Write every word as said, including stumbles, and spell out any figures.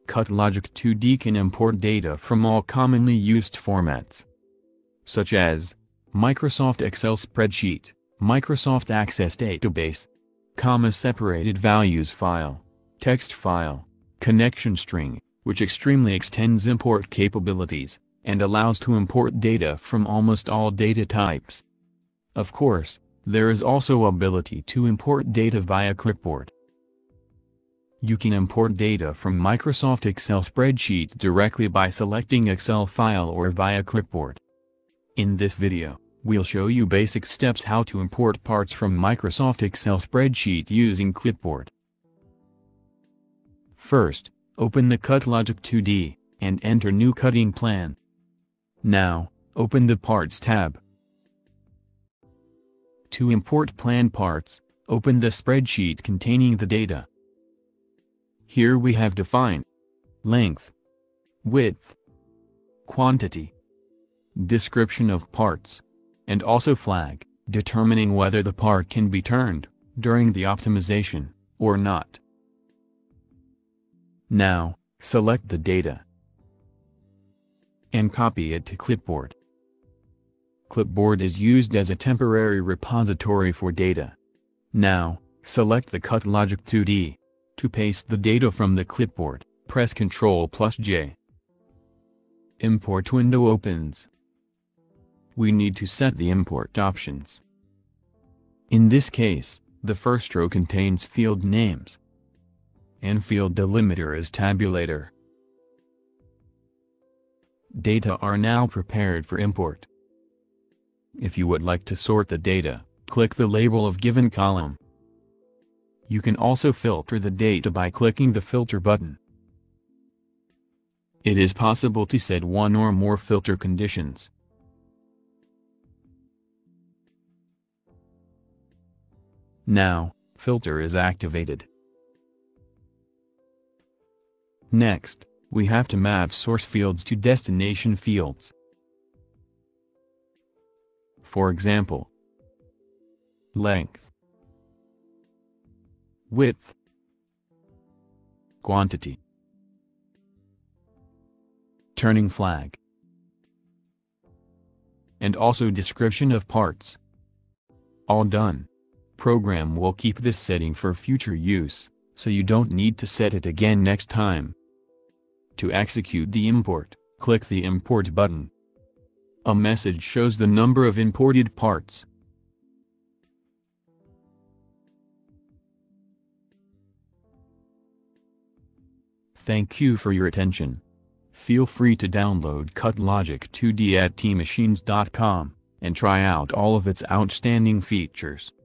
CutLogic two D can import data from all commonly used formats, such as Microsoft Excel spreadsheet, Microsoft Access database, comma-separated values file, text file, connection string, which extremely extends import capabilities, and allows to import data from almost all data types. Of course, there is also ability to import data via clipboard. You can import data from Microsoft Excel spreadsheet directly by selecting Excel file or via clipboard. In this video, we'll show you basic steps how to import parts from Microsoft Excel spreadsheet using clipboard. First, open the CutLogic two D, and enter New Cutting Plan. Now, open the Parts tab. To import plan parts, open the spreadsheet containing the data. Here we have defined length, width, quantity, description of parts, and also flag, determining whether the part can be turned during the optimization or not. Now, select the data and copy it to clipboard. Clipboard is used as a temporary repository for data. Now, select the CutLogic two D. To paste the data from the clipboard, press control plus J. Import window opens. We need to set the import options. In this case, the first row contains field names, and field delimiter is tabulator. Data are now prepared for import. If you would like to sort the data, click the label of given column. You can also filter the data by clicking the filter button. It is possible to set one or more filter conditions. Now, filter is activated. Next, we have to map source fields to destination fields. For example, length, width, quantity, turning flag, and also description of parts. All done. Program will keep this setting for future use, so you don't need to set it again next time. To execute the import, click the Import button. A message shows the number of imported parts. Thank you for your attention. Feel free to download CutLogic two D at t machines dot com, and try out all of its outstanding features.